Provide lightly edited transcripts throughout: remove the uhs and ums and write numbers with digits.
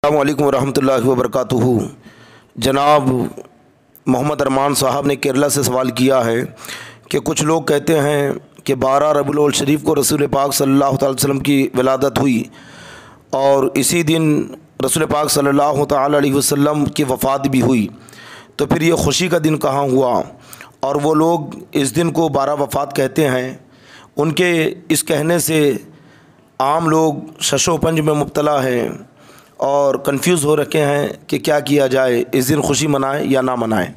अस्सलामु अलैकुम वरहमतुल्लाहि वबरकातुहू। जनाब मोहम्मद अरमान साहब ने केरला से सवाल किया है कि कुछ लोग कहते हैं कि 12 रबीउल अव्वल शरीफ को रसूल पाक सल्लल्लाहु अलैहि वसल्लम की विलादत हुई और इसी दिन रसूल पाक सल्लल्लाहु अलैहि वसल्लम की वफ़ात भी हुई, तो फिर ये खुशी का दिन कहाँ हुआ? और वो लोग इस दिन को 12 वफ़ात कहते हैं। उनके इस कहने से आम लोग शशोपंज में मुब्तला हैं और कंफ्यूज हो रखे हैं कि क्या किया जाए, इस दिन खुशी मनाएं या ना मनाएं।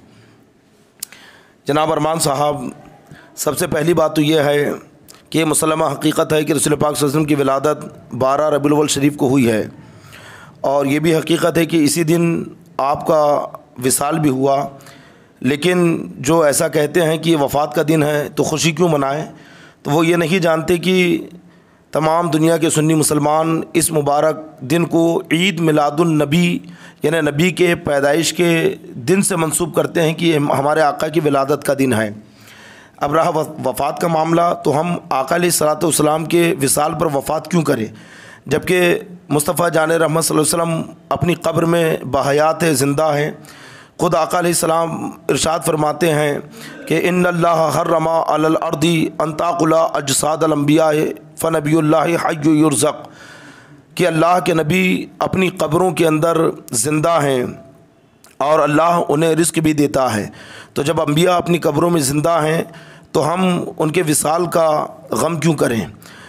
जनाब अरमान साहब, सबसे पहली बात तो ये है कि मुसलमा हकीकत है कि रसूल पाक सल्लल्लाहु अलैहि वसल्लम की विलादत 12 रबीउल अव्वल शरीफ को हुई है, और ये भी हकीकत है कि इसी दिन आपका विसाल भी हुआ। लेकिन जो ऐसा कहते हैं कि ये वफ़ात का दिन है तो खुशी क्यों मनाएं, तो वो ये नहीं जानते कि तमाम दुनिया के सुन्नी मुसलमान इस मुबारक दिन को ईद मिलादुन नबी यानी नबी के पैदाइश के दिन से मंसूब करते हैं कि हमारे आका की विलादत का दिन है। अब रहा वफ़ात का मामला, तो हम आका अलैहिस्सलातु वस्सलाम के विसाल पर वफ़ात क्यों करें, जबकि मुस्तफ़ा जान रहमत सल्लल्लाहु अलैहि वसल्लम अपनी कब्र में बहयात ज़िंदा हैं। ख़ुद आका अलैहिस्सलाम इरशाद फरमाते हैं कि इन्नल्लाह हर्रमा अलल अर्दी अन ताकुला अजसादल अंबिया फ़नबियुल्लाहि हय्युन युरज़क़, कि अल्लाह के नबी अपनी कब्रों के अंदर ज़िंदा हैं और अल्लाह उन्हें रिज़्क़ भी देता है। तो जब अंबिया अपनी कब्रों में ज़िंदा हैं तो हम उनके विसाल का गम क्यों करें?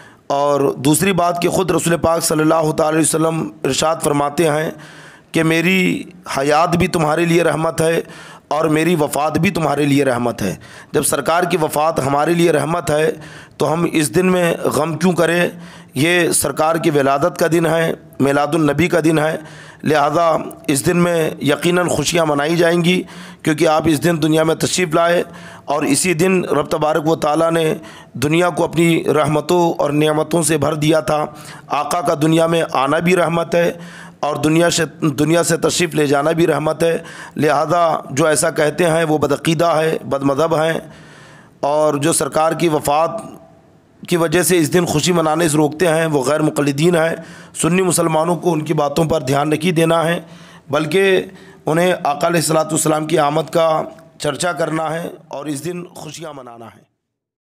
और दूसरी बात कि ख़ुद रसूल पाक सल्लल्लाहु अलैहि वसल्लम इरशाद फरमाते हैं कि मेरी हयात भी तुम्हारे लिए रहमत है और मेरी वफ़ात भी तुम्हारे लिए रहमत है। जब सरकार की वफ़ात हमारे लिए रहमत है तो हम इस दिन में गम क्यों करें? ये सरकार की विलादत का दिन है, मिलादुन नबी का दिन है, लिहाजा इस दिन में यकीनन खुशियाँ मनाई जाएंगी, क्योंकि आप इस दिन दुनिया में तशरीफ़ लाए और इसी दिन रब तबारक व तआला ने दुनिया को अपनी रहमतों और नेमतों से भर दिया था। आका का दुनिया में आना भी रहमत है और दुनिया से तशरीफ़ ले जाना भी रहमत है। लिहाजा जो ऐसा कहते हैं वो बदअक़ीदा है, बदमज़हब हैं, और जो सरकार की वफ़ात की वजह से इस दिन खुशी मनाने से रोकते हैं वो गैर मुक़ल्लिदीन हैं। सुन्नी मुसलमानों को उनकी बातों पर ध्यान नहीं देना है, बल्कि उन्हें आका अलैहिस्सलातु वस्सलाम की आमद का चर्चा करना है और इस दिन खुशियाँ मनाना है।